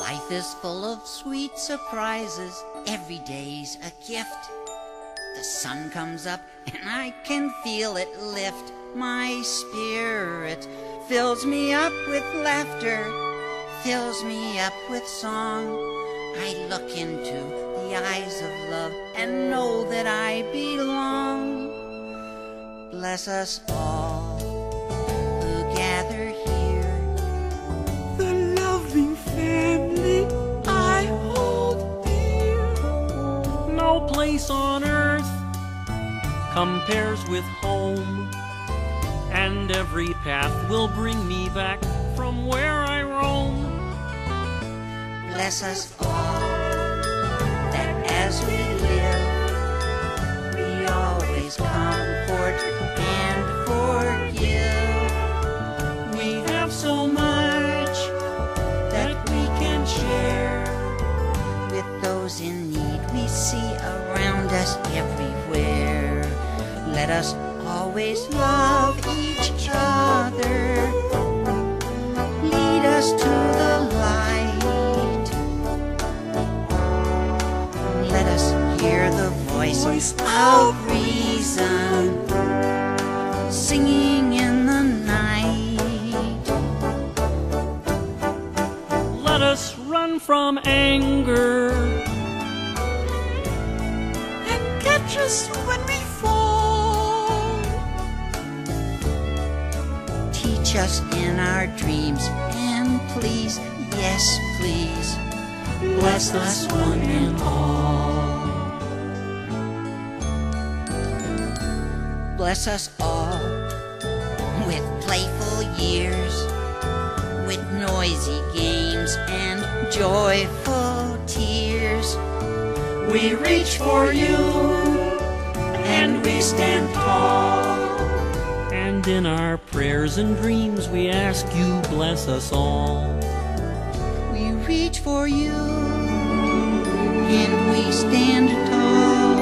Life is full of sweet surprises. Every day's a gift. The sun comes up and I can feel it lift my spirit. Fills me up with laughter, fills me up with song. I look into the eyes of love and know that I belong. Bless us all who gather here, the loving family I hold dear. No place on earth compares with home, and every path will bring me back from where I roam. Bless us all, that as we live, we always comfort and forgive. We have so much that we can share with those in need we see around us everywhere. Let us always love each other. Lead us to the light. Let us hear the voice of reason singing in the night. Let us run from anger And catch us when we fall. Teach us in our dreams, and please, yes please, bless us one and all. Bless us all with playful years, with noisy games and joyful tears. We reach for you and we stand tall. and in our prayers and dreams we ask you bless us all. We reach for you and we stand tall,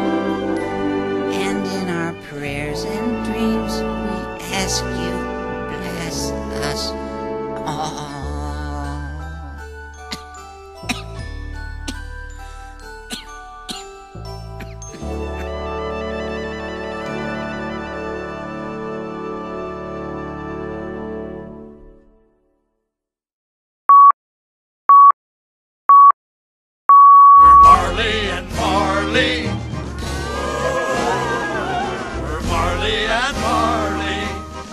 and in our prayers and dreams we ask you bless us all. Marley and Marley. We're Marley and Marley.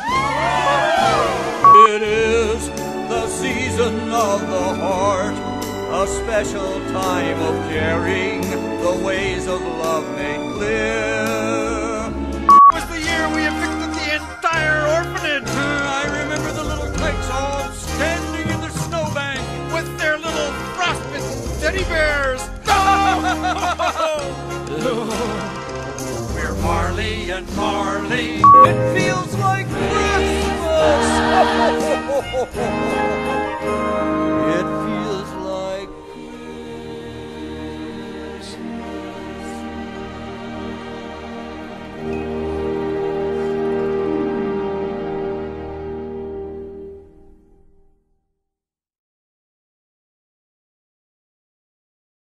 It is the season of the heart, a special time of caring, the ways of love made clear. It was the year we evicted the entire orphanage. I remember the little tykes all standing in the snowbank With their little frostbitten teddy bears. We're Marley and Marley. It feels like Christmas. It feels